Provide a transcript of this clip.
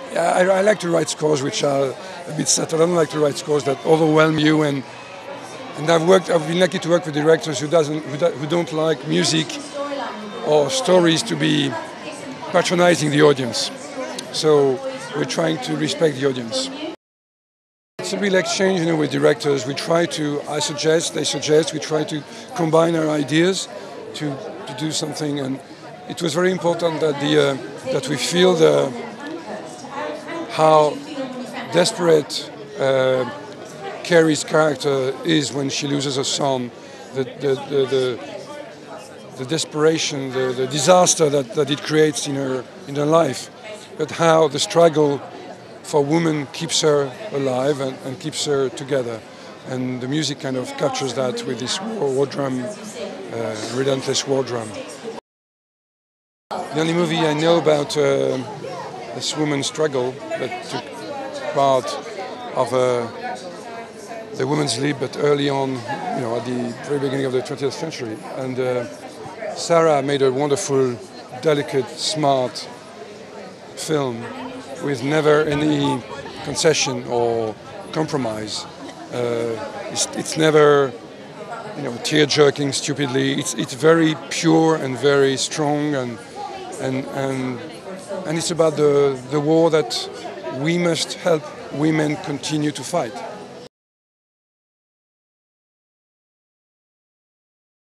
I like to write scores which are a bit subtle. I don't like to write scores that overwhelm you. And I've been lucky to work with directors who don't like music or stories to be patronizing the audience. So we're trying to respect the audience. It's a real exchange, with directors. I suggest, they suggest, we try to combine our ideas to do something. And it was very important that that we feel how desperate Carrie's character is when she loses her son, the desperation, the disaster that it creates in her life, but how the struggle for women keeps her alive and keeps her together. And the music kind of captures that with this war drum, relentless war drum. The only movie I know about this woman's struggle that took part of the women's league, but early on, at the very beginning of the 20th century. And Sarah made a wonderful, delicate, smart film with never any concession or compromise. It's never, tear-jerking stupidly. It's very pure and very strong, and it's about the war that we must help women continue to fight.